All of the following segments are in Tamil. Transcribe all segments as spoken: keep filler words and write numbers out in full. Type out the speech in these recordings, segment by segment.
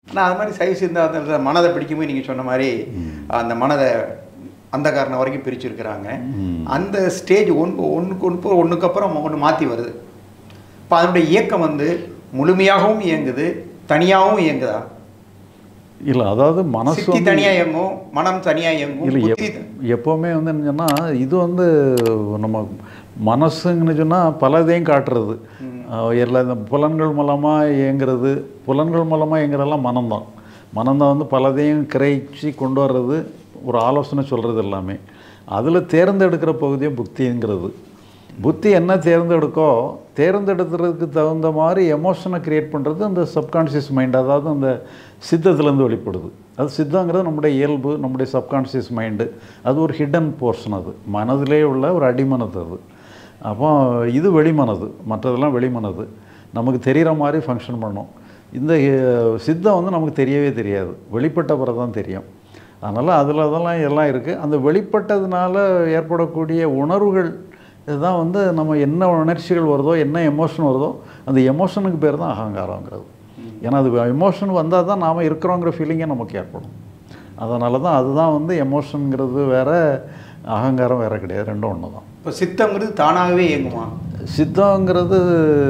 ஆனால் அது மாதிரி சைவ சித்தாந்தத்தில் மனதை பிடிக்கும்போது நீங்கள் சொன்ன மாதிரி அந்த மனதை அந்த காரணம் வரைக்கும் பிரிச்சுருக்கிறாங்க. அந்த ஸ்டேஜ் ஒன்று ஒன்றுக்கு ஒன்று ஒன்றுக்கு அப்புறம் ஒன்று மாற்றி வருது. இப்போ அதனுடைய இயக்கம் வந்து முழுமையாகவும் இயங்குது, தனியாகவும் இயங்குதா? இல்லை, அதாவது மனசு தனியாக இயங்கும், மனம் தனியாக இயங்கும். இல்லை, எப்போவுமே வந்து என்ன சொன்னால் இது வந்து நம்ம மனசுங்கன்னு சொன்னால் பலதையும் காட்டுறது. எல்லா இந்த புலன்கள் மூலமாக இயங்குறது, புலன்கள் மூலமாக இயங்குறதெல்லாம் மனம்தான். மனம்தான் வந்து பலதையும் கிரகிச்சு கொண்டு வர்றது, ஒரு ஆலோசனை சொல்கிறது எல்லாமே. அதில் தேர்ந்தெடுக்கிற பகுதியும் புத்திங்கிறது. புத்தி என்ன தேர்ந்தெடுக்கோ தேர்ந்தெடுக்கிறதுக்கு தகுந்த மாதிரி எமோஷனை க்ரியேட் பண்ணுறது அந்த சப்கான்ஷியஸ் மைண்ட், அதாவது அந்த சித்தத்துலேருந்து வெளிப்படுது. அது சித்தங்கிறது நம்முடைய இயல்பு, நம்முடைய சப்கான்ஷியஸ் மைண்டு. அது ஒரு ஹிடன் போர்ஷன், அது மனதிலே உள்ள ஒரு அடிமனது. அது அப்போ இது வெளிமனது, மற்றதெல்லாம் வெளிமனது. நமக்கு தெரிகிற மாதிரி ஃபங்க்ஷன் பண்ணும். இந்த சித்தம் வந்து நமக்கு தெரியவே தெரியாது, வெளிப்பட்ட பிறகு தான் தெரியும். அதனால் அதில் அதெல்லாம் எல்லாம் இருக்குது. அந்த வெளிப்பட்டதுனால ஏற்படக்கூடிய உணர்வுகள் இதுதான் வந்து நம்ம என்ன உணர்ச்சிகள் வருதோ, என்ன எமோஷன் வருதோ, அந்த எமோஷனுக்கு பேர் தான் அகங்காரங்கிறது. ஏன்னா அது எமோஷன் வந்தால் தான் நாம் இருக்கிறோங்கிற ஃபீலிங்கே நமக்கு ஏற்படும். அதனால தான் அதுதான் வந்து எமோஷனுங்கிறது வேறு, அகங்காரம் வேறு கிடையாது, ரெண்டும் ஒன்று தான். இப்போ சித்தங்கிறது தானாகவே இயங்குமா? சித்தங்கிறது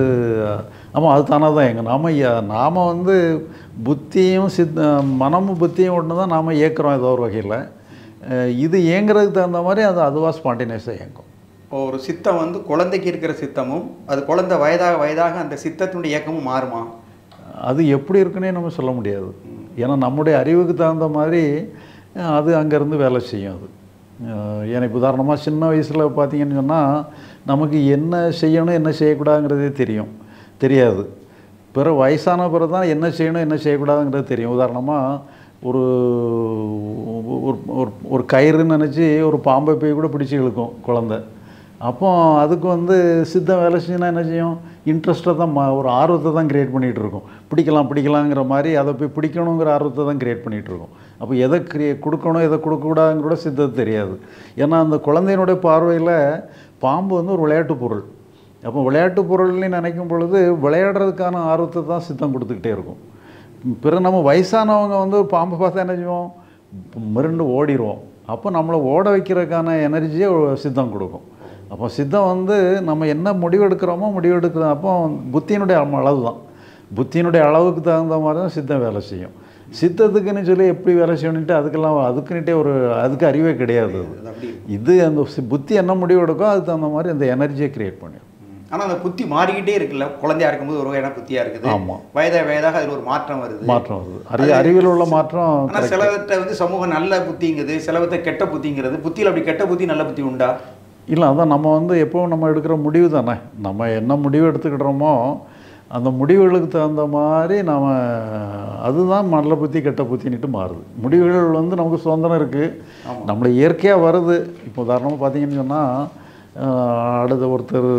ஆமாம், அது தானாக தான் இயங்கும். நாம் நாம் வந்து புத்தியும் சித்த மனமும் புத்தியும் ஒன்று தான் நாம் இயக்குறோம் ஏதோ ஒரு வகையில். இது இயங்குறதுக்கு தகுந்த மாதிரி அது அதுவாக ஸ்பான்டேனியஸாக இயங்கும். ஒரு சித்தம் வந்து குழந்தைக்கு இருக்கிற சித்தமும் அது குழந்தை வயதாக வயதாக அந்த சித்தத்தினுடைய இயக்கமும் மாறுமா? அது எப்படி இருக்குன்னே நம்ம சொல்ல முடியாது. ஏன்னா நம்முடைய அறிவுக்கு தகுந்த மாதிரி அது அங்கேருந்து வேலை செய்யும். அது எனக்கு உதாரணமாக சின்ன வயசில் பார்த்திங்கன்னு சொன்னால் நமக்கு என்ன செய்யணும் என்ன செய்யக்கூடாதுங்கிறதே தெரியும் தெரியாது. பிற வயசான பிறகு தான் என்ன செய்யணும் என்ன செய்யக்கூடாதுங்கிறது தெரியும். உதாரணமாக ஒரு ஒரு கயிறுன்னு நினச்சி ஒரு பாம்பை போய் கூட பிடிச்சி இழுக்கும் குழந்தை. அப்போ அதுக்கு வந்து சித்தம் வேலை செஞ்சுன்னா என்ன செய்யும், இன்ட்ரெஸ்ட்டை தான், ஒரு ஆர்வத்தை தான் க்ரியேட் பண்ணிகிட்டு இருக்கும். பிடிக்கலாம் பிடிக்கலாங்கிற மாதிரி அதை போய் பிடிக்கணுங்கிற ஆர்வத்தை தான் க்ரியேட் பண்ணிகிட்டு இருக்கும். அப்போ எதை கிரியே கொடுக்கணும் எதை கொடுக்கக்கூடாதுங்கிற சித்தம் தெரியாது. ஏன்னா அந்த குழந்தையினுடைய பார்வையில் பாம்பு வந்து ஒரு விளையாட்டு பொருள். அப்போ விளையாட்டு பொருள்னு நினைக்கும் பொழுது விளையாடுறதுக்கான ஆர்வத்தை தான் சித்தம் கொடுத்துக்கிட்டே இருக்கும். பிறகு நம்ம வயசானவங்க வந்து ஒரு பாம்பை பார்த்தா என்ன செய்வோம், மிரண்டு ஓடிடுவோம். அப்போ நம்மளை ஓட வைக்கிறதுக்கான எனர்ஜியை சித்தம் கொடுக்கும். அப்போ சித்தம் வந்து நம்ம என்ன முடிவெடுக்கிறோமோ முடிவெடுக்கிறோம். அப்போ புத்தியினுடைய அளவு தான், புத்தியினுடைய அளவுக்கு தகுந்த மாதிரி தான் சித்தம் வேலை செய்யும். சித்தத்துக்குன்னு சொல்லி எப்படி வேலை செய்யணுன்ட்டு அதுக்கெல்லாம் அதுக்குன்னுட்டே ஒரு அதுக்கு அறிவே கிடையாது. இது அந்த புத்தி என்ன முடிவு எடுக்கோ அதுக்கு தகுந்த மாதிரி அந்த எனர்ஜியை க்ரியேட் பண்ணிடும். ஆனால் அந்த புத்தி மாறிக்கிட்டே இருக்குல்ல, குழந்தையா இருக்கும்போது ஒரு வகையான புத்தியாக இருக்குது. ஆமாம், வயதாக வயதாக அதில் ஒரு மாற்றம் வருது மாற்றம் வருது அறி அறிவில் உள்ள மாற்றம். ஆனால் சிலவற்றை வந்து சமூகம் நல்ல புத்திங்கிறது, சிலவற்றை கெட்ட புத்திங்கிறது. புத்தியில் அப்படி கெட்ட புத்தி நல்ல புத்தி உண்டா? இல்லை, அதான் நம்ம வந்து எப்போவும் நம்ம எடுக்கிற முடிவு தானே. நம்ம என்ன முடிவு எடுத்துக்கிட்டோமோ அந்த முடிவுகளுக்கு தகுந்த மாதிரி நம்ம அதுதான் நல்ல புத்தி கெட்ட புத்தின்னுட்டு மாறுது. முடிவுகள் வந்து நமக்கு சுதந்திரம் இருக்குது, நம்மளை இயற்கையாக வருது. இப்போ உதாரணமாக பார்த்தீங்கன்னு சொன்னால் அடுத்த ஒருத்தர்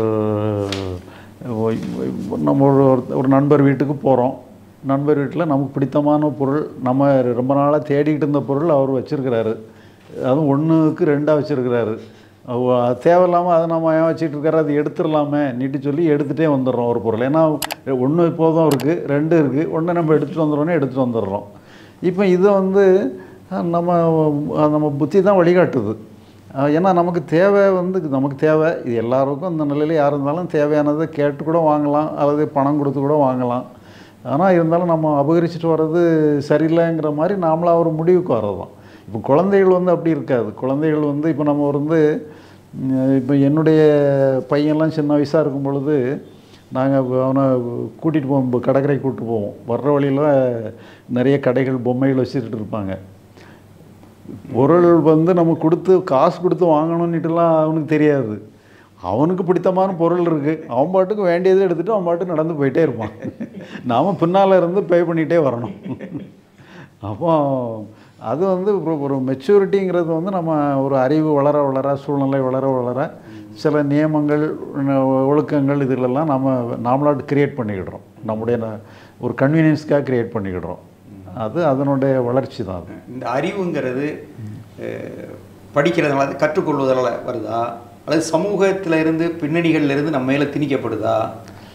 நம்ம ஒரு நண்பர் வீட்டுக்கு போகிறோம். நண்பர் வீட்டில் நமக்கு பிடித்தமான பொருள், நம்ம ரொம்ப நாளாக தேடிக்கிட்டு இருந்த பொருள் அவர் வச்சுருக்கிறாரு. அதுவும் ஒன்றுக்கு ரெண்டாக வச்சுருக்கிறாரு. தேவையில்லாமல் அதை நம்ம ஏன் வச்சுட்டு இருக்காரு, அது எடுத்துடலாமே நீட்டு சொல்லி எடுத்துகிட்டே வந்துடுறோம் ஒரு பொருள். ஏன்னா ஒன்று இப்போதும் இருக்குது, ரெண்டு இருக்குது, ஒன்று நம்ம எடுத்துகிட்டு வந்துடுறோன்னே எடுத்துகிட்டு வந்துடுறோம். இப்போ இதை வந்து நம்ம நம்ம புத்தி தான் வழிகாட்டுது. ஏன்னா நமக்கு தேவை வந்து நமக்கு தேவை, இது எல்லாருக்கும் இந்த நிலையில் யார் இருந்தாலும் தேவையானதை கேட்டு கூட வாங்கலாம், அல்லது பணம் கொடுத்து கூட வாங்கலாம். ஆனால் இருந்தாலும் நம்ம அபகரிச்சுட்டு வர்றது சரியில்லைங்கிற மாதிரி நாமளாக ஒரு முடிவுக்கு வர்றது தான். இப்போ குழந்தைகள் வந்து அப்படி இருக்காது. குழந்தைகள் வந்து இப்போ நம்ம வந்து இப்போ என்னுடைய பையன்லாம் சின்ன வயசாக இருக்கும் பொழுது நாங்கள் அவனை கூட்டிகிட்டு போவோம், கடற்கரை கூப்பிட்டு போவோம். வர்ற வழியில் நிறைய கடைகள் பொம்மைகள் வச்சுட்டு இருப்பாங்க. பொருள் வந்து நம்ம கொடுத்து காசு கொடுத்து வாங்கணுன்னுட்டுலாம் அவனுக்கு தெரியாது. அவனுக்கு பிடித்தமான பொருள் இருக்குது, அவன் பாட்டுக்கு வேண்டியதை எடுத்துகிட்டு அவன் பாட்டுக்கு நடந்து போயிட்டே இருப்பான். நாம் பின்னால் இருந்து பே பண்ணிகிட்டே வரணும். அப்போ அது வந்து ஒரு மெச்சூரிட்டிங்கிறது வந்து நம்ம ஒரு அறிவு வளர வளர, சூழ்நிலை வளர வளர சில நியமங்கள் ஒழுக்கங்கள் இதிலெல்லாம் நம்ம நாமளாக க்ரியேட் பண்ணிக்கிடுறோம். நம்முடைய ஒரு கன்வீனியன்ஸ்க்காக க்ரியேட் பண்ணிக்கிடுறோம். அது அதனுடைய வளர்ச்சி தான். அது இந்த அறிவுங்கிறது படிக்கிறதுனால கற்றுக்கொள்வதால் வருதா, அல்லது சமூகத்தில் இருந்து பின்னணிகளில் இருந்து நம்ம மேலே திணிக்கப்படுதா?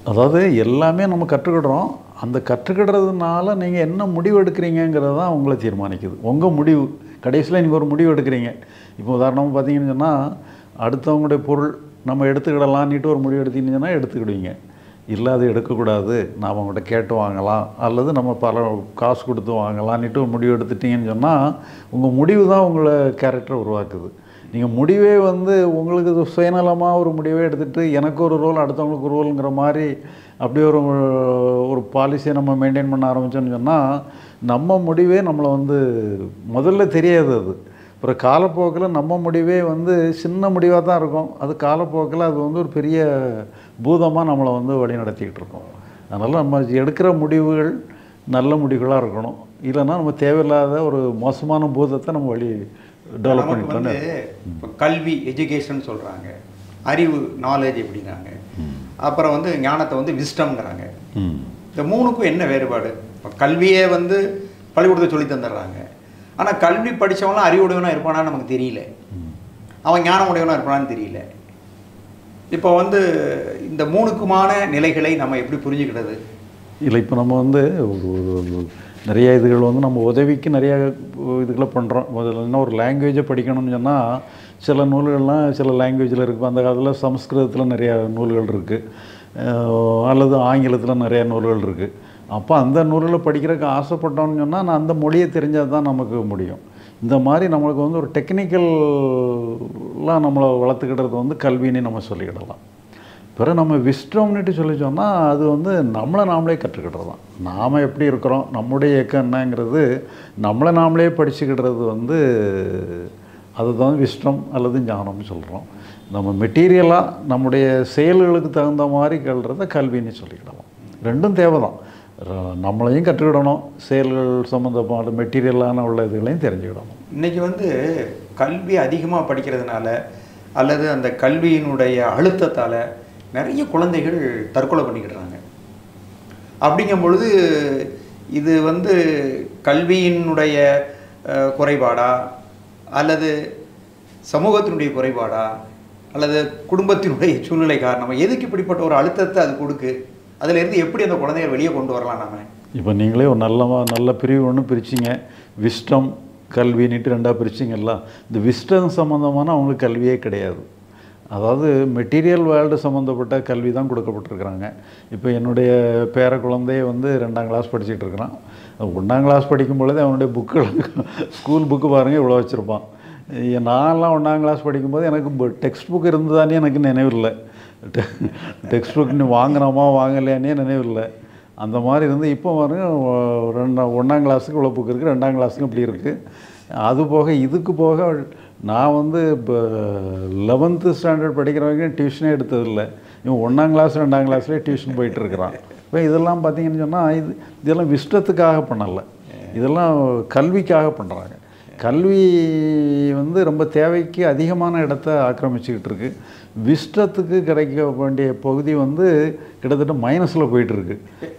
அதாவது எல்லாமே நம்ம கற்றுக்கிடுறோம். அந்த கற்றுக்கிடுறதுனால நீங்கள் என்ன முடிவு எடுக்கிறீங்கிறது தான் உங்களை தீர்மானிக்குது. உங்கள் முடிவு கடைசியில் நீங்கள் ஒரு முடிவு எடுக்கிறீங்க. இப்போ உதாரணமாக பார்த்தீங்கன்னு சொன்னால், அடுத்தவங்களுடைய பொருள் நம்ம எடுத்துக்கிடலான்னுட்டு ஒரு முடிவு எடுத்தீங்கன்னு சொன்னால் எடுத்துக்கிடுவீங்க. இல்லை அது எடுக்கக்கூடாது, நாம் அவங்கள்ட்ட கேட்டு வாங்கலாம், அல்லது நம்ம பல காசு கொடுத்து வாங்கலான்னுட்டு ஒரு முடிவு எடுத்துட்டிங்கன்னு சொன்னால், உங்கள் முடிவு தான் உங்களை கேரக்டரை உருவாக்குது. நீங்கள் முடிவே வந்து உங்களுக்கு சுயநலமாக ஒரு முடிவே எடுத்துகிட்டு எனக்கு ஒரு ரோல் அடுத்தவங்களுக்கு ஒரு ரோலுங்கிற மாதிரி அப்படி ஒரு ஒரு பாலிசியை நம்ம மெயின்டைன் பண்ண ஆரம்பித்தோன்னு சொன்னால், நம்ம முடிவே நம்மளை வந்து முதல்ல தெரியாது. அது அப்புறம் காலப்போக்கில் நம்ம முடிவே வந்து சின்ன முடிவாக தான் இருக்கும். அது காலப்போக்கில் அது வந்து ஒரு பெரிய பூதமாக நம்மளை வந்து வழி நடத்திக்கிட்டு இருக்கோம். அதனால் நம்ம எடுக்கிற முடிவுகள் நல்ல முடிவுகளாக இருக்கணும். இல்லைன்னா நம்ம தேவையில்லாத ஒரு மோசமான பூதத்தை நம்ம வழி டெவலப் பண்ணிட்டோம். இப்போ கல்வி எஜுகேஷன் சொல்கிறாங்க, அறிவு நாலேஜ் எப்படிங்கிறாங்க, அப்புறம் வந்து ஞானத்தை வந்து விஸ்டம்ங்கிறாங்க. இந்த மூணுக்கும் என்ன வேறுபாடு? இப்போ கல்வியே வந்து பள்ளிக்கூடத்தை சொல்லி தந்துடுறாங்க. ஆனால் கல்வி படித்தவங்களாம் அறிவுடையவனாக இருப்பானான்னு நமக்கு தெரியல, அவன் ஞானம் உடையவனாக இருப்பானான்னு தெரியல. இப்போ வந்து இந்த மூணுக்குமான நிலைகளை நம்ம எப்படி புரிஞ்சுக்கிறது? இல்லை, இப்போ நம்ம வந்து ஒரு நிறைய இதுகள் வந்து நம்ம உதவிக்கு நிறைய இதுகளை பண்ணுறோம். முதல்ல ஒரு லாங்குவேஜை படிக்கணும்னு சொன்னால் சில நூல்கள்லாம் சில லாங்குவேஜில் இருக்குது. அந்த காலத்தில் சமஸ்கிருதத்தில் நிறையா நூல்கள் இருக்குது, அல்லது ஆங்கிலத்தில் நிறையா நூல்கள் இருக்குது. அப்போ அந்த நூல்களை படிக்கிறதுக்கு ஆசைப்பட்டோம்னு சொன்னால் நான் அந்த மொழியை தெரிஞ்சால் தான் நமக்கு முடியும். இந்த மாதிரி நம்மளுக்கு வந்து ஒரு டெக்னிக்கல்லாம் நம்மளை வளர்த்துக்கிட்டது வந்து கல்வின்னு நம்ம சொல்லிக்கிடலாம். பிறகு நம்ம விஸ்டம்னுட்டு சொல்லி சொன்னால் அது வந்து நம்மளை நாமளே கற்றுக்கிட்டது தான். நாம் எப்படி இருக்கிறோம், நம்முடைய இயக்கம் என்னங்கிறது நம்மளை நாமளே படிச்சுக்கிடுறது வந்து அதுதான் விஸ்டம் அல்லது ஞானம்னு சொல்கிறோம். நம்ம மெட்டீரியலாக நம்முடைய செயல்களுக்கு தகுந்த மாதிரி கல்றத கல்வின்னு சொல்லிக்கிடலாம். ரெண்டும் தேவை தான். நம்மளையும் கற்றுக்கிடணும், செயல்கள் சம்மந்தமான மெட்டீரியலான உள்ள இதுகளையும் தெரிஞ்சுக்கிடணும். இன்றைக்கி வந்து கல்வி அதிகமாக படிக்கிறதுனால அல்லது அந்த கல்வியினுடைய அழுத்தத்தால் நிறைய குழந்தைகள் தற்கொலை பண்ணிக்கிடுறாங்க. அப்படிங்கும் பொழுது இது வந்து கல்வியினுடைய குறைபாடா அல்லது சமூகத்தினுடைய குறைபாடா அல்லது குடும்பத்தினுடைய சூழ்நிலை காரணமாக எதுக்கு இப்படிப்பட்ட ஒரு அழுத்தத்தை அது கொடுக்கு? அதிலேருந்து எப்படி அந்த குழந்தைய வெளியே கொண்டு வரலாம்? நாம இப்போ நீங்களே ஒரு நல்ல நல்ல பிரிவு ஒன்று பிரிச்சிங்க, விஸ்டம் கல்வின்னுட்டு ரெண்டாக பிரிச்சிங்கல்ல. இந்த விஸ்டம் சம்மந்தமான அவங்களுக்கு கல்வியே கிடையாது. அதாவது மெட்டீரியல் வேர்ல்டு சம்மந்தப்பட்ட கல்வி தான் கொடுக்கப்பட்டிருக்கிறாங்க. இப்போ என்னுடைய பேர குழந்தைய வந்து ரெண்டாம் கிளாஸ் படிச்சுட்டு இருக்கிறான். ஒன்றாம் கிளாஸ் படிக்கும் பொழுதே அவனுடைய புக்குகள் ஸ்கூல் புக்கு பாருங்கள் இவ்வளோ வச்சுருப்பான். நான்லாம் ஒன்றாம் கிளாஸ் படிக்கும்போது எனக்கு டெக்ஸ்ட் புக் இருந்ததானே எனக்கு நினைவில்லை. டெக்ஸ்ட் புக் நீ வாங்கினோமா வாங்கலையானே நினைவில்லை. அந்த மாதிரி இருந்து இப்போ பாருங்க ரெண்டாம் ஒன்றாம் கிளாஸுக்கு இவ்வளோ புக்கு இருக்குது, ரெண்டாம் கிளாஸுக்கு இப்படி இருக்குது. அது போக இதுக்கு போக நான் வந்து இப்போ லெவன்த்து ஸ்டாண்டர்ட் படிக்கிற வரைக்கும் டியூஷனே எடுத்ததில்லை. இவன் ஒன்றாம் கிளாஸ் ரெண்டாம் கிளாஸ்லேயே டியூஷன் போயிட்டுருக்கிறான். இப்போ இதெல்லாம் பார்த்திங்கன்னு சொன்னால் இது இதெல்லாம் விஷ்டத்துக்காக பண்ணலை, இதெல்லாம் கல்விக்காக பண்ணுறாங்க. கல்வி வந்து ரொம்ப தேவைக்கு அதிகமான இடத்த ஆக்கிரமிச்சுக்கிட்டு இருக்கு. விஷ்டத்துக்கு கிடைக்க வேண்டிய பகுதி வந்து கிட்டத்தட்ட மைனஸில் போயிட்டுருக்கு.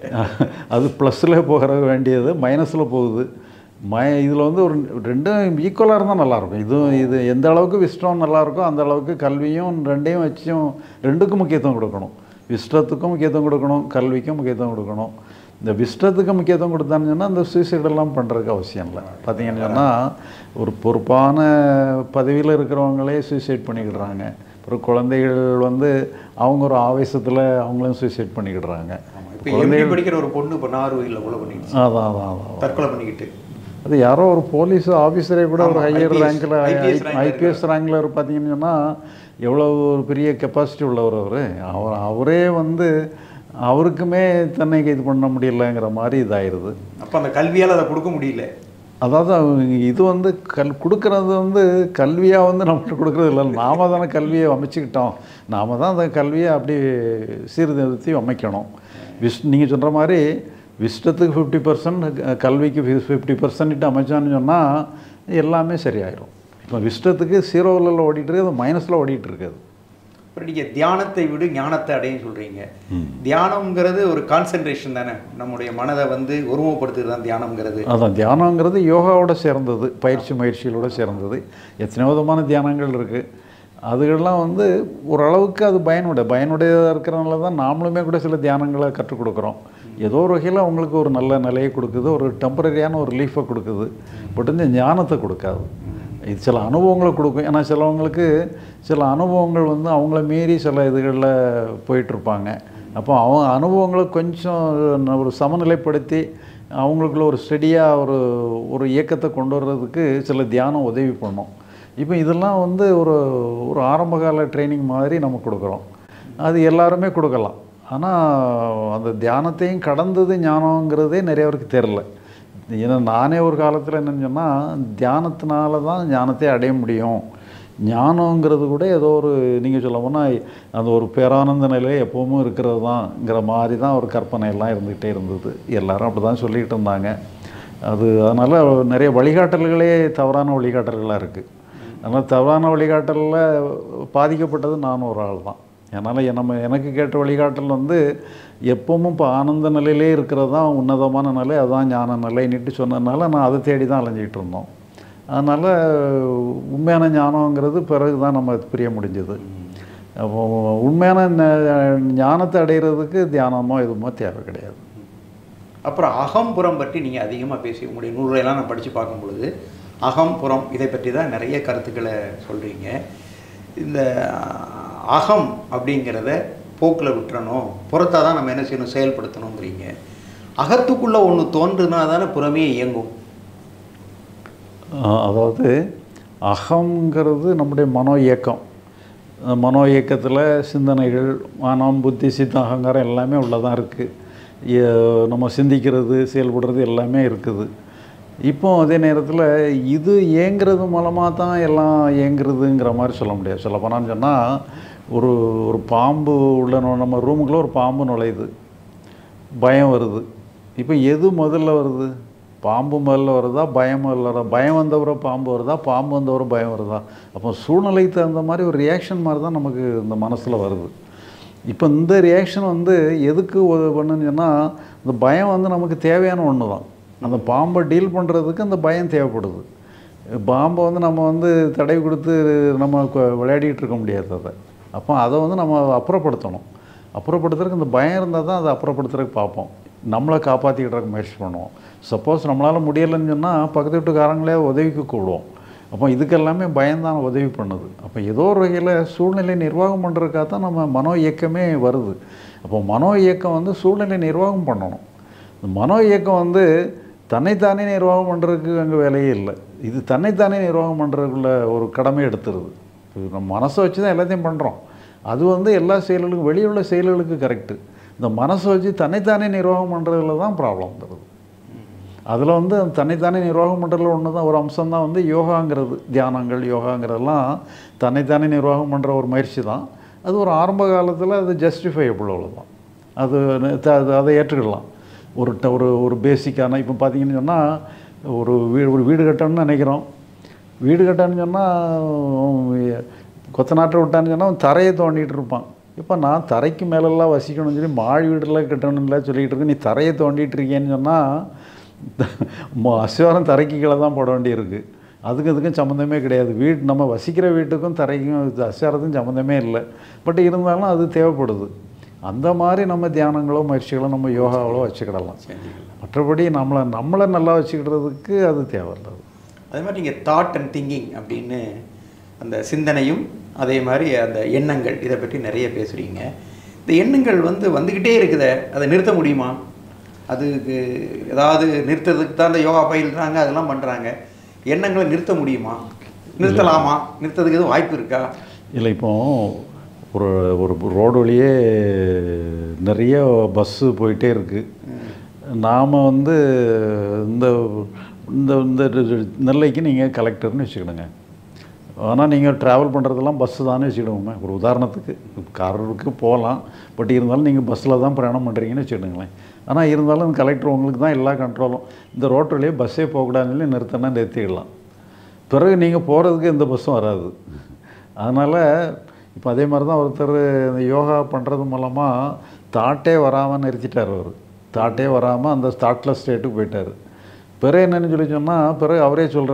அது ப்ளஸில் போகிற வேண்டியது மைனஸில் போகுது. ம இதில் வந்து ஒரு ரெண்டும் ஈக்குவலாக இருந்தால் நல்லாயிருக்கும். இதுவும் இது எந்த அளவுக்கு விஷ்டம் நல்லாயிருக்கோ அந்த அளவுக்கு கல்வியும் ரெண்டையும் வச்சும் ரெண்டுக்கும் முக்கியத்துவம் கொடுக்கணும். விஷ்டத்துக்கும் முக்கியத்துவம் கொடுக்கணும், கல்விக்கும் முக்கியத்துவம் கொடுக்கணும். இந்த விஷ்டத்துக்கு முக்கியத்துவம் கொடுத்தான்னு சொன்னால் அந்த சூசைடெல்லாம் பண்ணுறதுக்கு அவசியம் இல்லை. பார்த்தீங்கன்னு சொன்னால் ஒரு பொறுப்பான பதவியில் இருக்கிறவங்களே சூசைட் பண்ணிக்கிடுறாங்க. அப்புறம் குழந்தைகள் வந்து அவங்க ஒரு ஆவேசத்தில் அவங்களும் சூசைட் பண்ணிக்கிடுறாங்க. குழந்தைகள் படிக்கிற ஒரு பொண்ணு இப்போ நார்வேயில் கொலை பண்ணிக்கிட்டு அதான் அதான் அதான் தற்கொலை பண்ணிக்கிட்டு அது யாரோ ஒரு போலீஸ் ஆஃபீஸரே கூட ஒரு ஹையர் ரேங்கில் ஐபிஎஸ் ரேங்கில் பார்த்தீங்கன்னு சொன்னால் எவ்வளோ ஒரு பெரிய கெப்பாசிட்டி உள்ளவர் அவர். அவர் அவரே வந்து அவருக்குமே தன்னை இது பண்ண முடியலைங்கிற மாதிரி இதாகிடுது. அப்போ அந்த கல்வியால் அதை கொடுக்க முடியல. அதாவது இது வந்து கல் கொடுக்குறது வந்து கல்வியாக வந்து நம்மகிட்ட கொடுக்குறது இல்லை, நாம தானே கல்வியை அமைச்சிக்கிட்டோம். நாம் தான் அந்த கல்வியை அப்படி சீர்திருத்தி அமைக்கணும். விஷ் நீங்கள் சொல்கிற மாதிரி விஷ்டத்துக்கு ஃபிஃப்டி பர்சன்ட் கல்விக்கு ஃபிஃப்டி பர்சன்ட் அமைச்சான்னு சொன்னால் எல்லாமே சரியாயிடும். இப்போ விஷ்டத்துக்கு ஜீரோவில் ஓடிட்டு இருக்குது, அது மைனஸில் ஓடிட்டு இருக்குது. அப்புறம் நீங்கள் தியானத்தை விடு ஞானத்தை அடையும் சொல்கிறீங்க. தியானம்ங்கிறது ஒரு கான்சென்ட்ரேஷன் தானே, நம்முடைய மனதை வந்து ஒருமுகப்படுத்துறது தான் தியானம்ங்கிறது. அதான் தியானங்கிறது யோகாவோட சேர்ந்தது, பயிற்சி முயற்சிகளோடு சேர்ந்தது. எத்தனை விதமான தியானங்கள் இருக்குது. அதுகள்லாம் வந்து ஓரளவுக்கு அது பயனுடைய பயனுடையதாக இருக்கிறனால தான் நாமளுமே கூட சில தியானங்களை கற்றுக் கொடுக்குறோம். ஏதோ ஒரு வகையில் அவங்களுக்கு ஒரு நல்ல நிலையை கொடுக்குது, ஒரு டெம்பரரியான ஒரு ரிலீஃபை கொடுக்குது. பட் இந்த ஞானத்தை கொடுக்காது. இது சில அனுபவங்களை கொடுக்கும். ஏன்னா சிலவங்களுக்கு சில அனுபவங்கள் வந்து அவங்கள மீறி சில இதுகளில் போயிட்டுருப்பாங்க. அப்போ அவங்க அனுபவங்களை கொஞ்சம் ஒரு சமநிலைப்படுத்தி அவங்களுக்குள்ள ஒரு ஸ்டெடியாக ஒரு ஒரு இயக்கத்தை கொண்டு வர்றதுக்கு சில தியானம் உதவி பண்ணும். இப்போ இதெல்லாம் வந்து ஒரு ஒரு ஆரம்பகால ட்ரைனிங் மாதிரி நம்ம கொடுக்குறோம். அது எல்லாருமே கொடுக்கலாம். ஆனால் அந்த தியானத்தையும் கடந்தது ஞானங்கிறதே நிறைய பேருக்கு தெரில. ஏன்னா நானே ஒரு காலத்தில் என்னென்னு சொன்னால், தியானத்தினால தான் ஞானத்தை அடைய முடியும், ஞானங்கிறது கூட ஏதோ ஒரு நீங்கள் சொல்ல போனால் அந்த ஒரு பேரானந்த நிலை எப்போவும் இருக்கிறது தான்ங்கிற மாதிரி தான் ஒரு கற்பனையெல்லாம் இருந்துகிட்டே இருந்தது. எல்லோரும் அப்படி தான் சொல்லிகிட்டு இருந்தாங்க. அது அதனால் நிறைய வழிகாட்டல்களே தவறான வழிகாட்டல்களாக இருக்குது. அதனால் தவறான வழிகாட்டலில் பாதிக்கப்பட்டது நானும் ஒரு ஆள் தான். அதனால் நம்ம எனக்கு கேட்ட வழிகாட்டல் வந்து எப்பவும் இப்போ ஆனந்த நிலையிலே இருக்கிறது தான் உன்னதமான நிலை, அதுதான் ஞான நிலைன்னுட்டு சொன்னதுனால நான் அதை தேடி தான் அலைஞ்சிக்கிட்டு இருந்தோம். அதனால் உண்மையான ஞானங்கிறது பிறகு தான் நம்ம புரிய முடிஞ்சது. அப்போ உண்மையான ஞானத்தை அடைகிறதுக்கு தியானமோ எதுவுமோ தேவை கிடையாது. அப்புறம் அகம்புறம் பற்றி நீங்கள் அதிகமாக பேசி உங்களுடைய நூல்களெல்லாம் நான் படித்து பார்க்கும் பொழுது அகம்புறம் இதை பற்றி தான் நிறைய கருத்துக்களை சொல்கிறீங்க. இந்த அகம் அப்படிங்கிறத போக்கில் விட்டுறணும், புறத்தாக தான் நம்ம என்ன செய்யணும், செயல்படுத்தணுங்கிறீங்க. அகத்துக்குள்ளே ஒன்று தோன்றுனா தானே புறமே இயங்கும். அதாவது அகங்கிறது நம்முடைய மனோ இயக்கம். மனோ இயக்கத்தில் சிந்தனைகள், மனம், புத்தி, சித்தம், அகங்காரம் எல்லாமே உள்ளதான் இருக்குது. நம்ம சிந்திக்கிறது, செயல்படுறது எல்லாமே இருக்குது. இப்போ அதே நேரத்தில் இது இயங்கிறது மூலமாக தான் எல்லாம் இயங்குறதுங்கிற மாதிரி சொல்ல முடியாது. சொல்ல போனான்னு சொன்னால், ஒரு ஒரு பாம்பு உள்ள நம்ம ரூமுக்குள்ளே ஒரு பாம்பு நுழையுது, பயம் வருது. இப்போ எது முதல்ல வருது? பாம்பு முதல்ல வருதா, பயம் முதல்ல வருதா? பயம் வந்தவரை பாம்பு வருதா, பாம்பு வந்தவரை பயம் வருதா? அப்போ சூழ்நிலைக்கு தகுந்த மாதிரி ஒரு ரியாக்ஷன் மாதிரி தான் நமக்கு இந்த மனசில் வருது. இப்போ இந்த ரியாக்ஷன் வந்து எதுக்கு பண்ணுன்னு சொன்னால், இந்த பயம் வந்து நமக்கு தேவையான ஒன்று தான். அந்த பாம்பை டீல் பண்ணுறதுக்கு அந்த பயம் தேவைப்படுது. பாம்பை வந்து நம்ம வந்து தடவி கொடுத்து நம்ம விளையாடிட்டு இருக்க முடியாது அதை. அப்போ அதை வந்து நம்ம அப்புறப்படுத்தணும். அப்புறப்படுத்துறதுக்கு அந்த பயம் இருந்தால் தான் அதை அப்புறப்படுத்துறதுக்கு பார்ப்போம். நம்மளை காப்பாற்றிக்கிட்டு முயற்சி பண்ணுவோம். சப்போஸ் நம்மளால் முடியலைன்னு சொன்னால் பக்கத்து வீட்டுக்காரங்களே உதவிக்கு கூடுவோம். அப்போ இதுக்கெல்லாமே பயம்தான் உதவி பண்ணுது. அப்போ ஏதோ ஒரு வகையில் சூழ்நிலை நிர்வாகம் பண்ணுறதுக்காக தான் நம்ம மனோ இயக்கமே வருது. அப்போ மனோ இயக்கம் வந்து சூழ்நிலை நிர்வாகம் பண்ணணும். இந்த மனோ இயக்கம் வந்து தன்னைத்தானே நிர்வாகம் பண்ணுறதுக்கு அங்கே வேலையே இல்லை. இது தன்னைத்தானே நிர்வாகம் பண்ணுறதுக்குள்ள ஒரு கடமை எடுத்துருது. நம்ம மனசை வச்சு தான் எல்லாத்தையும் பண்ணுறோம். அது வந்து எல்லா செயல்களுக்கும், வெளியுள்ள செயல்களுக்கு கரெக்டு. இந்த மனசை வச்சு தன்னைத்தானே நிர்வாகம் பண்ணுறதுல தான் ப்ராப்ளம் வந்துடுது. அதில் வந்து தன்னைத்தானே நிர்வாகம் பண்ணுறதுல ஒன்று தான், ஒரு அம்சம் தான் வந்து யோகாங்கிறது. தியானங்கள், யோகாங்கிறதெல்லாம் தன்னைத்தானே நிர்வாகம் பண்ணுற ஒரு முயற்சி தான். அது ஒரு ஆரம்ப காலத்தில் அது ஜஸ்டிஃபையபிள், அவ்வளோதான். அது அதை ஏற்றுக்கிடலாம். ஒரு ஒரு ஒரு பேசிக்கான, இப்போ பார்த்தீங்கன்னு சொன்னால் ஒரு வீடு ஒரு வீடு கட்டணும்னு நினைக்கிறோம். வீடு கட்டணும்னு சொன்னால் கொத்தநாட்டை விட்டான்னு சொன்னால் தரையை தோண்டிகிட்டு இருப்பான். இப்போ நான் தரைக்கு மேலெல்லாம் வசிக்கணும்னு சொல்லி மாடி வீடெல்லாம் கட்டணும்ல சொல்லிகிட்டு இருக்கேன். நீ தரையை தோண்டிகிட்டு இருக்கேன்னு சொன்னால் அஸ்வாரம் தரைக்கு கீழே தான் போட வேண்டியிருக்கு. அதுக்கும் இதுக்கும் சம்மந்தமே கிடையாது. வீடு நம்ம வசிக்கிற வீட்டுக்கும் தரைக்கும் அஸ்வாரத்துக்கும் சம்மந்தமே இல்லை. பட் இருந்தாலும் அது தேவைப்படுது. அந்த மாதிரி நம்ம தியானங்களோ முயற்சிகளோ நம்ம யோகாவோ வச்சுக்கிடலாம். மற்றபடி நம்மளை நம்மளை நல்லா வச்சுக்கிடுறதுக்கு அது தேவையில்லை. அதே மாதிரி நீங்கள் தாட் அண்ட் திங்கிங் அப்படின்னு அந்த சிந்தனையும் அதே மாதிரி அந்த எண்ணங்கள் இதை பற்றி நிறைய பேசுகிறீங்க. இந்த எண்ணங்கள் வந்து வந்துக்கிட்டே இருக்குதே, அதை நிறுத்த முடியுமா? அதுக்கு ஏதாவது நிறுத்துறதுக்கு தான் அந்த யோகா பயில்றாங்க, அதெல்லாம் பண்ணுறாங்க. எண்ணங்களை நிறுத்த முடியுமா? நிறுத்தலாமா? நிறுத்ததுக்கு எதுவும் வாய்ப்பு இருக்கா? இல்லை, இப்போ ஒரு ஒரு ரோடு வழியே நிறைய பஸ்ஸு போயிட்டே இருக்குது. நாம் வந்து இந்த இந்த இந்த நெல்லைக்கு நீங்கள் கலெக்டர்னு வச்சுக்கிடுங்க. ஆனால் நீங்கள் ட்ராவல் பண்ணுறதெல்லாம் பஸ்ஸு தானே வச்சுக்கிடுவோமே. ஒரு உதாரணத்துக்கு காருக்கு போகலாம், பட் இருந்தாலும் நீங்கள் பஸ்ஸில் தான் பிரயாணம் பண்ணுறீங்கன்னு வச்சுக்கிடுங்களேன். ஆனால் இருந்தாலும் கலெக்டர் உங்களுக்கு தான் எல்லா கண்ட்ரோலும். இந்த ரோட்டு வழியே பஸ்ஸே போகக்கூடாதுன்னு சொல்லி நிறுத்தினா நிறுத்திடலாம். பிறகு நீங்கள் போகிறதுக்கு எந்த பஸ்ஸும் வராது. அதனால் இப்போ அதே மாதிரி தான் ஒருத்தர் இந்த யோகா பண்ணுறது மூலமாக தாட்டே வராமல் நிறுத்திட்டார். அவர் தாட்டே வராமல் அந்த தாட்லெஸ் ஸ்டேட்டுக்கு போயிட்டார். பிறகு என்னென்னு சொல்லி சொன்னால், பிறகு அவரே சொல்கிறாரு,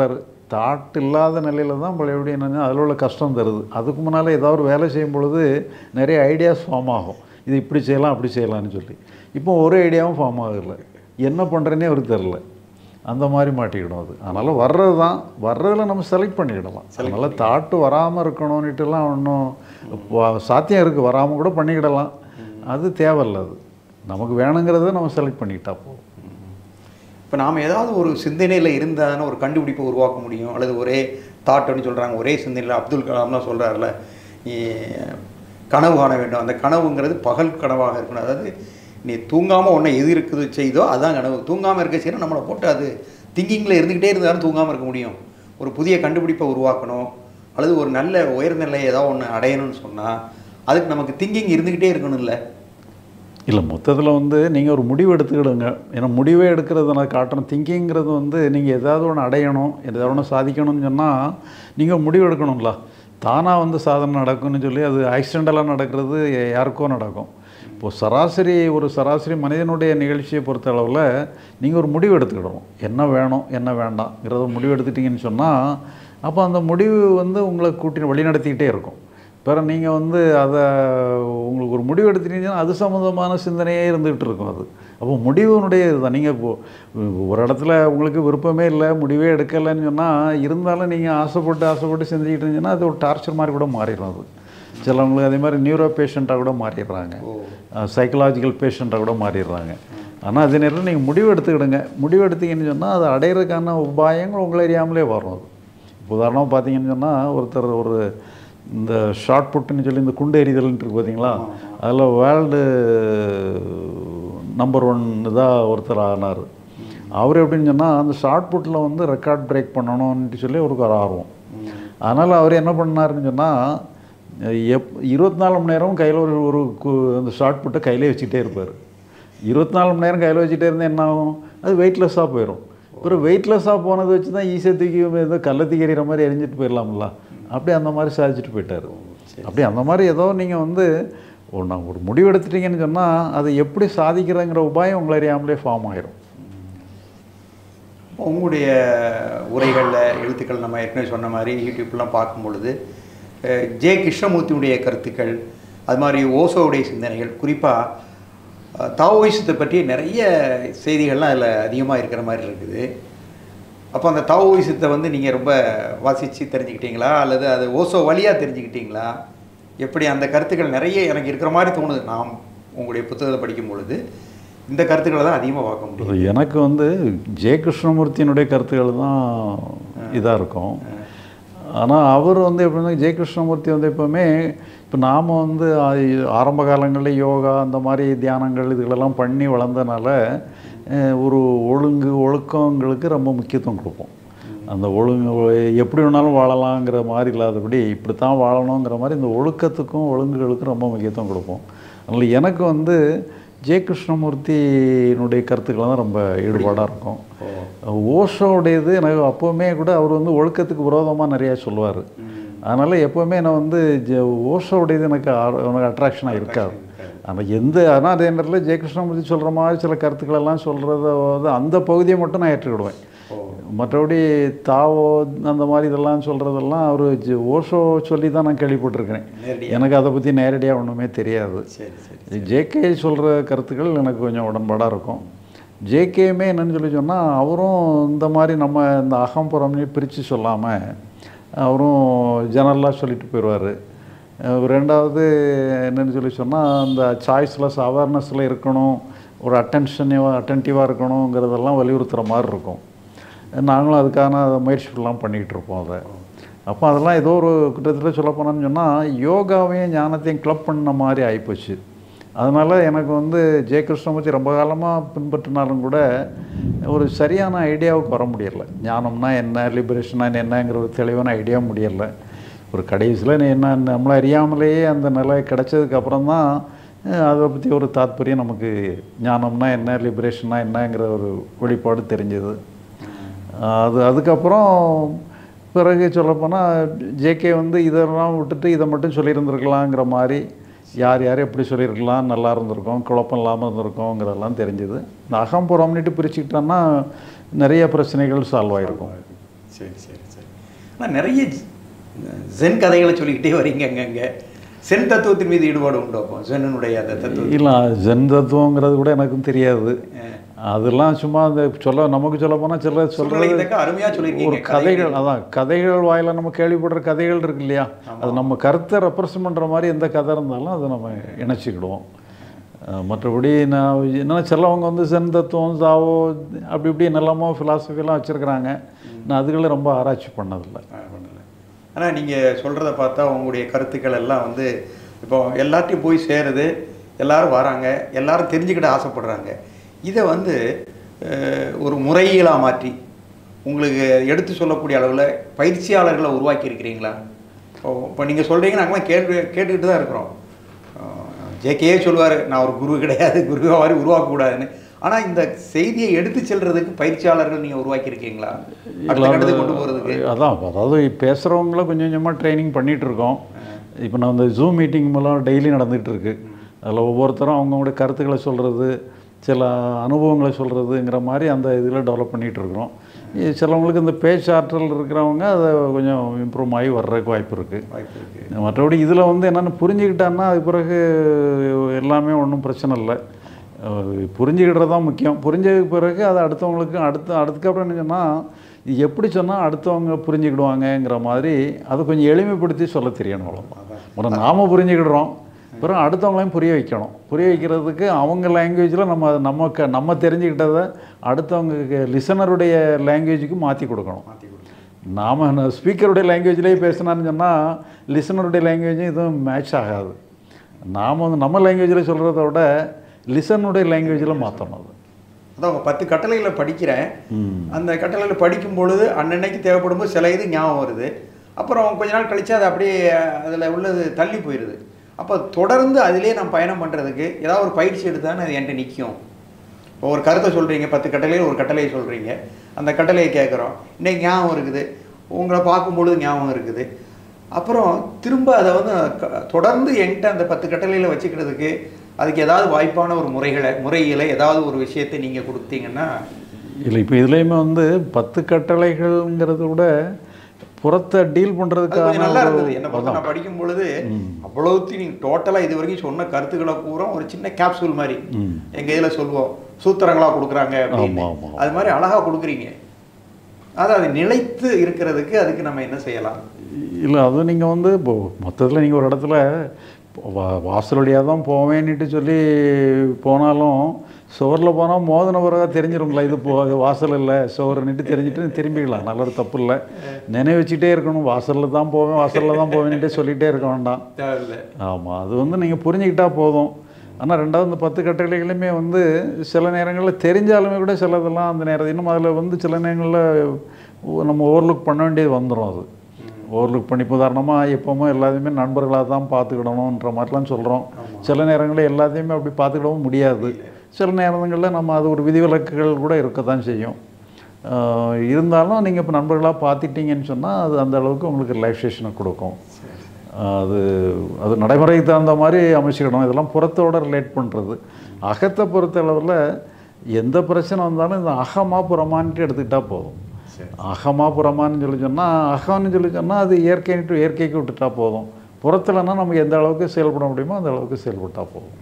தாட் இல்லாத நிலையில் தான் பழையபடி என்னென்னா அதில் உள்ள கஷ்டம் தருது. அதுக்கு முன்னால் ஏதாவது ஒரு வேலை செய்யும் பொழுது நிறைய ஐடியாஸ் ஃபார்ம் ஆகும், இது இப்படி செய்யலாம் அப்படி செய்யலாம்னு சொல்லி. இப்போ ஒரு ஐடியாவும் ஃபார்ம் ஆகலை, என்ன பண்ணுறேன்னே அவருக்கு தெரில, அந்த மாதிரி மாட்டிக்கிடும் அது. அதனால் வர்றது தான், வர்றதில் நம்ம செலக்ட் பண்ணிக்கிடலாம். அதனால் தாட்டு வராமல் இருக்கணும்னுட்டுலாம் ஒன்றும் சாத்தியம் இருக்குது, வராமல் கூட பண்ணிக்கிடலாம், அது தேவையில்லை. அது நமக்கு வேணுங்கிறத நம்ம செலக்ட் பண்ணிக்கிட்டா போதும். இப்போ நாம் ஏதாவது ஒரு சிந்தனையில் இருந்தாலும் ஒரு கண்டுபிடிப்பை உருவாக்க முடியும், அல்லது ஒரே தாட்டுன்னு சொல்கிறாங்க, ஒரே சிந்தனையில் அப்துல் கலாம்லாம் சொல்கிறாருல, கனவு காண வேண்டும், அந்த கனவுங்கிறது பகல் கனவாக இருக்கணும். அதாவது நீ தூங்காமல் ஒன்றை எது இருக்குது செய்தோ அதுதான் கனவு. தூங்காமல் இருக்க செய்யணும் நம்மளை போட்டு அது திங்கிங்கில் இருந்துக்கிட்டே இருந்தாலும் தூங்காமல் இருக்க முடியும். ஒரு புதிய கண்டுபிடிப்பை உருவாக்கணும், அல்லது ஒரு நல்ல உயர்நிலை ஏதாவது ஒன்று அடையணும்னு சொன்னால் அதுக்கு நமக்கு திங்கிங் இருந்துக்கிட்டே இருக்கணும். இல்லை இல்லை மொத்தத்தில் வந்து நீங்கள் ஒரு முடிவு எடுத்துக்கிடுங்க. ஏன்னா முடிவே எடுக்கிறது நான் காட்டுறேன். திங்கிங்கிறது வந்து நீங்கள் ஏதாவது ஒன்று அடையணும், ஏதாவது ஒன்று சாதிக்கணும்னு சொன்னால் நீங்கள் முடிவு எடுக்கணும்ல. தானாக வந்து சாதனை நடக்கும்னு சொல்லி அது ஆக்சிடெண்டலாக நடக்கிறது யாருக்கோ நடக்கும். இப்போது சராசரி ஒரு சராசரி மனிதனுடைய நிகழ்ச்சியை பொறுத்த அளவில் நீங்கள் ஒரு முடிவு எடுத்துக்கிடணும், என்ன வேணும் என்ன வேண்டாம்ங்கிறத முடிவு எடுத்துட்டிங்கன்னு சொன்னால் அப்போ அந்த முடிவு வந்து உங்களை கூட்டி வழி நடத்திக்கிட்டே இருக்கும். பிற நீங்கள் வந்து அதை உங்களுக்கு ஒரு முடிவு எடுத்துட்டீங்கன்னா அது சம்மந்தமான சிந்தனையே இருந்துகிட்டு இருக்கும். அது அப்போ முடிவுனுடைய இதுதான். நீங்கள் இப்போது ஒரு இடத்துல உங்களுக்கு விருப்பமே இல்லை, முடிவே எடுக்கலைன்னு சொன்னால் இருந்தாலும் நீங்கள் ஆசைப்பட்டு ஆசைப்பட்டு செஞ்சுக்கிட்டு இருந்தீங்கன்னா அது ஒரு டார்ச்சர் மாதிரி கூட மாறிடும். அது சிலவங்களுக்கு அதே மாதிரி நியூரோ பேஷண்ட்டாக கூட மாறிடுறாங்க, சைக்கலாஜிக்கல் பேஷண்ட்டாக கூட மாறிடுறாங்க. ஆனால் அதே நேரத்தில் நீங்கள் முடிவு எடுத்துக்கிடுங்க. முடிவு எடுத்தீங்கன்னு சொன்னால் அது அடையிறதுக்கான உபாயங்கள் உங்களை அறியாமலே வரும். அது இப்போ உதாரணமாக பார்த்தீங்கன்னு சொன்னால் ஒருத்தர் ஒரு இந்த ஷார்ட் புட்டுன்னு சொல்லி இந்த குண்டு எறிதல்னு இருக்குது பார்த்தீங்களா, அதில் வேர்ல்டு நம்பர் ஒன் இதாக ஒருத்தர் ஆனார். அவர் எப்படின்னு சொன்னால் அந்த ஷார்ட் புட்டில் வந்து ரெக்கார்ட் பிரேக் பண்ணணும்னு சொல்லி அவருக்கு ஒரு ஆர்வம். அதனால் அவர் என்ன பண்ணாருன்னு சொன்னால் எப் இருபத்தி நாலு மணி நேரமும் கையில் ஒரு ஒரு அந்த ஷார்ட் புட்டை கையிலே வச்சுக்கிட்டே இருப்பார். இருபத்தி நாலு மணி நேரம் கையில் வச்சுட்டே இருந்தால் என்ன ஆகும், அது வெயிட்லெஸ்ஸாக போயிடும். அப்புறம் வெயிட்லெஸ்ஸாக போனதை வச்சு தான் ஈஸியாக தூக்கி ஏதோ கல்லை தூக்கி எறிகிற மாதிரி எரிஞ்சிட்டு போயிடலாம்ல, அப்படியே அந்த மாதிரி சாதிச்சுட்டு போயிட்டார். அப்படியே அந்த மாதிரி ஏதோ நீங்கள் வந்து ஒரு நான் ஒரு முடிவு எடுத்துட்டீங்கன்னு சொன்னால் அதை எப்படி சாதிக்கிறதுங்கிற உபாயம் உங்களை அறியாமலே ஃபார்ம் ஆகிடும். உங்களுடைய உரைகளில் எழுத்துக்கள் நம்ம ஏற்கனவே சொன்ன மாதிரி யூடியூப்லாம் பார்க்கும் பொழுது ஜே கிருஷ்ணமூர்த்தியுடைய கருத்துக்கள், அது மாதிரி ஓசோவுடைய சிந்தனைகள், குறிப்பாக தாவோயிசத்தை பற்றி நிறைய செய்திகள்லாம் அதில் அதிகமாக இருக்கிற மாதிரி இருக்குது. அப்போ அந்த தாவோயிசத்தை வந்து நீங்கள் ரொம்ப வாசித்து தெரிஞ்சுக்கிட்டீங்களா, அல்லது அது ஓசோ வழியாக தெரிஞ்சுக்கிட்டீங்களா? எப்படி அந்த கருத்துக்கள் நிறைய எனக்கு இருக்கிற மாதிரி தோணுது. நாம் உங்களுடைய புத்தகத்தை படிக்கும் பொழுது இந்த கருத்துக்களை தான் அதிகமாக பார்க்க முடியும். எனக்கு வந்து ஜே கிருஷ்ணமூர்த்தியினுடைய கருத்துக்கள் தான் இதாக இருக்கும். ஆனால் அவர் வந்து எப்படின்னா ஜெய கிருஷ்ணமூர்த்தி வந்து எப்போவுமே இப்போ நாம் வந்து ஆரம்ப காலங்களில் யோகா அந்த மாதிரி தியானங்கள் இதுகளெல்லாம் பண்ணி வளர்ந்தனால ஒரு ஒழுங்கு ஒழுக்கங்களுக்கு ரொம்ப முக்கியத்துவம் கொடுப்போம். அந்த ஒழுங்கு எப்படி வேணாலும் வாழலாங்கிற மாதிரி இல்லாதபடி இப்படி தான் வாழணுங்கிற மாதிரி இந்த ஒழுக்கத்துக்கும் ஒழுங்குகளுக்கும் ரொம்ப முக்கியத்துவம் கொடுப்போம். அதனால் எனக்கு வந்து ஜெய கிருஷ்ணமூர்த்தியினுடைய கருத்துக்கள் தான் ரொம்ப ஈடுபாடாக இருக்கும். ஓஷோடையது எனக்கு அப்போவுமே கூட அவர் வந்து ஒழுக்கத்துக்கு விரோதமாக நிறையா சொல்லுவார். அதனால் எப்போவுமே நான் வந்து ஜ ஓஷோடையது எனக்கு எனக்கு அட்ராக்ஷனாக இருக்காது. ஆனால் எந்த ஆனால் அதே நேரத்தில் ஜெய கிருஷ்ணமூர்த்தி சொல்கிற மாதிரி சில கருத்துக்களெல்லாம் சொல்கிறத வந்து அந்த பகுதியை மட்டும் நான் ஏற்றுக்கிடுவேன். மற்றபடி தாவோ அந்த மாதிரி இதெல்லாம் சொல்கிறதெல்லாம் அவர் ஓஷோ சொல்லி தான் நான் கேள்விப்பட்டிருக்கிறேன். எனக்கு அதை பற்றி நேரடியாக ஒன்றுமே தெரியாது. ஜேகே சொல்கிற கருத்துக்கள் எனக்கு கொஞ்சம் உடன்பாடாக இருக்கும். ஜேகேமே என்னென்னு சொல்லி சொன்னால் அவரும் இந்த மாதிரி நம்ம இந்த அகம்புறம்னு பிரித்து சொல்லாமல் அவரும் ஜெனரலாக சொல்லிட்டு போயிடுவார். ரெண்டாவது என்னென்னு சொல்லி சொன்னால் அந்த சாய்ஸ்லெஸ் அவேர்னஸில் இருக்கணும், ஒரு அட்டென்ஷனிவாக அட்டென்டிவாக இருக்கணுங்கிறதெல்லாம் வலியுறுத்துகிற மாதிரி இருக்கும். நாங்களும் அதுக்கான முயற்சிகள்லாம் பண்ணிக்கிட்டு இருப்போம். அதை அப்போ அதெல்லாம் ஏதோ ஒரு கிட்டத்தட்ட சொல்ல போனான்னு சொன்னால் யோகாவையும் ஞானத்தையும் கிளப் பண்ண மாதிரி ஆகிப்போச்சு. அதனால் எனக்கு வந்து ஜெய கிருஷ்ணமூர்த்தி ரொம்ப காலமாக பின்பற்றினாலும் கூட ஒரு சரியான ஐடியாவுக்கு வர முடியலை. ஞானம்னா என்ன, லிபரேஷனா என்னங்கிற ஒரு தெளிவான ஐடியா முடியலை. ஒரு கடைசியில் என்ன நம்மளை அறியாமலேயே அந்த நிலை கிடச்சதுக்கப்புறம் தான் அதை பற்றி ஒரு தாத்பரியம் நமக்கு ஞானம்னா என்ன, லிபரேஷனா என்னங்கிற ஒரு வெளிப்பாடு தெரிஞ்சது. அது அதுக்கப்புறம் பிறகு சொல்லப்போனால் ஜேகே வந்து இதெல்லாம் விட்டுட்டு இதை மட்டும் சொல்லியிருந்துருக்கலாங்கிற மாதிரி யார் யார் எப்படி சொல்லியிருக்கலாம், நல்லா இருந்திருக்கோம், குழப்பம் இல்லாமல் இருந்திருக்கோங்கிறதெல்லாம் தெரிஞ்சுது. இந்த அகம்புறம்னுட்டு பிரிச்சுக்கிட்டோன்னா நிறைய பிரச்சனைகள் சால்வ் ஆகிருக்கும். சரி சரி சரி. ஆனால் நிறைய ஜென் கதைகளை சொல்லிக்கிட்டே வரீங்க அங்கங்கே. சென் தத்துவத்தின் மீது ஈடுபாடு உண்டோ? அப்போ ஜென்னுடைய அந்த தத்துவம் இல்லை, ஜென் தத்துவங்கிறது கூட எனக்கும் தெரியாது. அதெல்லாம் சும்மா அந்த சொல்ல நமக்கு சொல்ல போனால் சில சொல்கிறது அருமையாக சொல்லியிருக்கீங்க. ஒரு கதைகள், அதான் கதைகள் வாயில நம்ம கேள்விப்படுற கதைகள் இருக்கு இல்லையா, அது நம்ம கருத்தை ரெப்ரசன்ட் பண்ணுற மாதிரி எந்த கதை இருந்தாலும் அதை நம்ம இணைச்சிக்கிடுவோம். மற்றபடி நான் என்னென்னா சிலவங்க வந்து சென் தத்துவம் சாவோ அப்படி இப்படி நல்லமோ ஃபிலாசபிலாம் வச்சுருக்கிறாங்க. நான் அதுகளை ரொம்ப ஆராய்ச்சி பண்ணதில்லை பண்ணலை ஆனால் நீங்கள் சொல்கிறத பார்த்தா உங்களுடைய கருத்துக்கள் எல்லாம் வந்து இப்போ எல்லாத்தையும் போய் சேருது, எல்லோரும் வராங்க, எல்லோரும் தெரிஞ்சுக்கிட்ட ஆசைப்படுறாங்க. இதை வந்து ஒரு முறைகளாக மாற்றி உங்களுக்கு எடுத்து சொல்லக்கூடிய அளவில் பயிற்சியாளர்களை உருவாக்கி இருக்கிறீங்களா? இப்போ இப்போ நீங்கள் சொல்கிறீங்க, நாங்களாம் கேள்வி கேட்டுக்கிட்டு தான் இருக்கிறோம். ஜேகேயே சொல்லுவார், நான் ஒரு குரு கிடையாது, குருவை மாதிரி உருவாக்கக்கூடாதுன்னு. ஆனால் இந்த செய்தியை எடுத்து செல்றதுக்கு பயிற்சியாளர்கள் நீங்கள் உருவாக்கியிருக்கீங்களா கொண்டு போகிறதுக்கு? அதான், அதாவது பேசுகிறவங்கள கொஞ்சம் கொஞ்சமாக ட்ரைனிங் பண்ணிகிட்டு இருக்கோம். இப்போ நான் இந்த ஜூம் மீட்டிங் மூலம் டெய்லி நடந்துகிட்டு இருக்கு. அதில் ஒவ்வொருத்தரும் அவங்கவுங்களுடைய கருத்துக்களை சொல்கிறது, சில அனுபவங்களை சொல்கிறதுங்கிற மாதிரி அந்த இதில் டெவலப் பண்ணிகிட்ருக்குறோம். சிலவங்களுக்கு இந்த பேச்சாற்றல் இருக்கிறவங்க அதை கொஞ்சம் இம்ப்ரூவ் ஆகி வர்றதுக்கு வாய்ப்பு இருக்குது வாய்ப்பு இருக்குது மற்றபடி இதில் வந்து என்னென்னு புரிஞ்சுக்கிட்டான்னா அது பிறகு எல்லாமே ஒன்றும் பிரச்சனை இல்லை. புரிஞ்சுக்கிட்டது தான் முக்கியம். புரிஞ்சதுக்கு பிறகு அதை அடுத்தவங்களுக்கு அடுத்த அடுத்துக்கப்புறம் என்ன சொன்னால் இது எப்படி சொன்னால் அடுத்தவங்க புரிஞ்சுக்கிடுவாங்கங்கிற மாதிரி அதை கொஞ்சம் எளிமைப்படுத்தி சொல்ல தெரியணும். அவ்வளோதான். முதல்ல நாம் புரிஞ்சுக்கிடுறோம், அப்புறம் அடுத்தவங்களையும் புரிய வைக்கணும். புரிய வைக்கிறதுக்கு அவங்க லாங்குவேஜில் நம்ம நம்ம க நம்ம தெரிஞ்சுக்கிட்டதை அடுத்தவங்க லிசனருடைய லாங்குவேஜுக்கு மாற்றி கொடுக்கணும். மாற்றி கொடுக்கணும். நாம் ஸ்பீக்கருடைய லாங்குவேஜ்லேயே பேசினான்னு சொன்னால் லிசனருடைய லாங்குவேஜும் இதுவும் மேட்ச் ஆகாது. நாம் வந்து நம்ம லாங்குவேஜில் சொல்கிறத விட லிசனுடைய லாங்குவேஜில் மாற்றணும். அது அதான் அவங்க பத்து கட்டளைகளை படிக்கிறேன், அந்த கட்டளைகளை படிக்கும் பொழுது அன்னன்னைக்கு தேவைப்படும் போது சில இது ஞாபகம் வருது, அப்புறம் கொஞ்ச நாள் கழித்து அது அப்படியே அதில் உள்ளது தள்ளி போயிடுது. அப்போ தொடர்ந்து அதிலே நான் பயணம் பண்ணுறதுக்கு ஏதாவது ஒரு பயிற்சி எடுத்தான்னு அது என்கிட்ட நிற்கும். இப்போ ஒரு கருத்தை சொல்கிறீங்க, பத்து கட்டளையில் ஒரு கட்டளையை சொல்கிறீங்க, அந்த கட்டளையை கேட்குறோம், இன்றைக்கி ஞாபகம் இருக்குது, உங்களை பார்க்கும்பொழுது ஞாபகம் இருக்குது, அப்புறம் திரும்ப அதை வந்து தொடர்ந்து என்கிட்ட அந்த பத்து கட்டளையில் வச்சுக்கிறதுக்கு அதுக்கு ஏதாவது வாய்ப்பான ஒரு முறைகளை முறைகளை ஏதாவது ஒரு விஷயத்தை நீங்கள் கொடுத்தீங்கன்னா? இல்லை, இப்போ இதுலேயுமே வந்து பத்து கட்டளைகள்ங்கிறத விட புறத்தை டீல் பண்ணுறதுக்காக நல்லா இருந்தது. என்ன பார்த்தா நான் படிக்கும் பொழுது அவ்வளோத்தையும் நீங்கள் டோட்டலாக இது வரைக்கும் சொன்ன கருத்துக்களை பூரா ஒரு சின்ன கேப்சூல் மாதிரி எங்கள் இதில் சொல்லுவோம், சூத்திரங்களாக கொடுக்குறாங்க அப்படின்னு, அது மாதிரி அழகாக கொடுக்குறீங்க. அது அது நிலைத்து இருக்கிறதுக்கு அதுக்கு நம்ம என்ன செய்யலாம்? இல்லை, அது நீங்கள் வந்து இப்போ மொத்தத்தில் நீங்கள் ஒரு இடத்துல வா வாசல் வழியாக தான் போவேன்னுட்டு சொல்லி போனாலும் சுவரில் போனால் மோதன பிறகு தெரிஞ்சிடும்ல, இது போ வாசல் இல்லை சுவர்னுட்டு தெரிஞ்சுட்டு திரும்பிக்கலாம். நல்ல ஒரு தப்பு இல்லை. நினைவு வச்சுக்கிட்டே இருக்கணும், வாசலில் தான் போவேன் வாசலில் தான் போவேன்னுட்டே சொல்லிகிட்டே இருக்க வேண்டாம். ஆமாம், அது வந்து நீங்கள் புரிஞ்சுக்கிட்டால் போதும். ஆனால் ரெண்டாவது இந்த பத்து கட்டளைகளுமே வந்து சில நேரங்களில் தெரிஞ்சாலுமே கூட சிலதெல்லாம் அந்த நேரம் இன்னும் அதில் வந்து சில நேரங்களில் நம்ம ஓவர்லுக் பண்ண வேண்டியது வந்துடும். அது ஓவர்லுக் பண்ணி உதாரணமாக எப்போவுமே எல்லாத்தையுமே நண்பர்களாக தான் பார்த்துக்கிடணுன்ற மாதிரிலாம் சொல்கிறோம். சில நேரங்களில் எல்லாத்தையுமே அப்படி பார்த்துக்கிடவும் முடியாது. சில நேரங்களில் நம்ம அது ஒரு விதிவிலக்குகள் கூட இருக்க தான் செய்யும். இருந்தாலும் நீங்கள் இப்போ நண்பர்களாக பார்த்துட்டிங்கன்னு சொன்னால் அது அந்த அளவுக்கு உங்களுக்கு ரிலாக்ஸேஷனை கொடுக்கும். அது அது நடைமுறைக்கு தகுந்த மாதிரி அமைச்சிக்கணும். இதெல்லாம் புறத்தோடு ரிலேட் பண்ணுறது. அகத்தை பொறுத்த அளவில் எந்த பிரச்சனை வந்தாலும் இந்த அகமா புறமான்ட்டு எடுத்துக்கிட்டால் போதும். அகமா புறமான்னு சொல்லி சொன்னால் அகம்னு சொல்லி சொன்னால் அது இயற்கைன்ட்டு இயற்கைக்கு விட்டுட்டா போதும். புறத்துலன்னா நமக்கு எந்த அளவுக்கு செயல்பட முடியுமோ அந்த அளவுக்கு செயல்பட்டால் போதும்.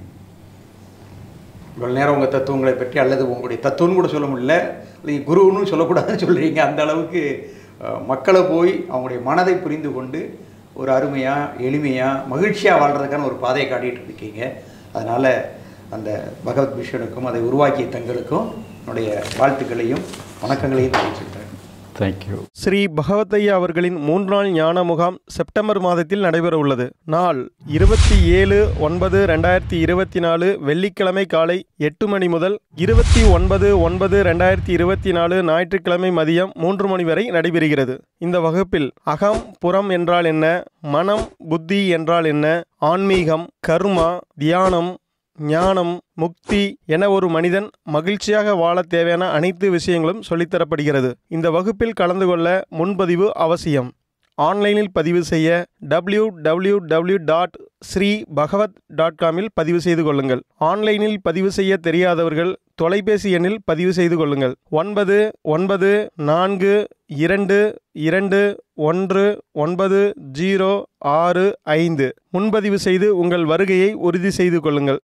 இவ்வளோ நேரம் உங்கள் தத்துவங்களை பற்றி அல்லது உங்களுடைய தத்துவம்னு கூட சொல்ல முடியல, நீங்கள் குருன்னு சொல்லக்கூடாதுன்னு சொல்கிறீங்க. அந்த அளவுக்கு மக்களை போய் அவங்களுடைய மனதை புரிந்து கொண்டு ஒரு அருமையாக எளிமையாக மகிழ்ச்சியாக வாழ்கிறதுக்கான ஒரு பாதையை காட்டிகிட்டு இருக்கீங்க. அதனால் அந்த பகவத் மிஷனுக்கும் அதை உருவாக்கிய தங்களுக்கும் என்னுடைய வாழ்த்துக்களையும் வணக்கங்களையும் தெரிவிச்சுக்கிறேன். தேங்க்யூ. ஸ்ரீ பகவத்தையா அவர்களின் மூன்று நாள் ஞான முகாம் செப்டம்பர் மாதத்தில் நடைபெற உள்ளது. நாள் இருபத்தி ஏழு ஒன்பது ரெண்டாயிரத்தி இருபத்தி நாலு வெள்ளிக்கிழமை காலை எட்டு மணி முதல் இருபத்தி ஒன்பது ஒன்பது ரெண்டாயிரத்தி இருபத்தி நாலு ஞாயிற்றுக்கிழமை மதியம் மூன்று மணி வரை நடைபெறுகிறது. இந்த வகுப்பில் அகம் புறம் என்றால் என்ன, மனம் புத்தி என்றால் என்ன, ஆன்மீகம், கர்மா, தியானம், ஞானம், முக்தி என ஒரு மனிதன் மகிழ்ச்சியாக வாழ தேவையான அனைத்து விஷயங்களும் சொல்லித்தரப்படுகிறது. இந்த வகுப்பில் கலந்து கொள்ள முன்பதிவு அவசியம். ஆன்லைனில் பதிவு செய்ய W W W dot Shri Bhagavat dot காமில் பதிவு செய்து கொள்ளுங்கள். ஆன்லைனில் பதிவு செய்ய தெரியாதவர்கள் தொலைபேசி எண்ணில் பதிவு செய்து கொள்ளுங்கள். ஒன்பது ஒன்பது நான்கு இரண்டு இரண்டு ஒன்று ஒன்பது ஜீரோ ஆறு ஐந்து முன்பதிவு செய்து உங்கள் வருகையை உறுதி செய்து கொள்ளுங்கள்.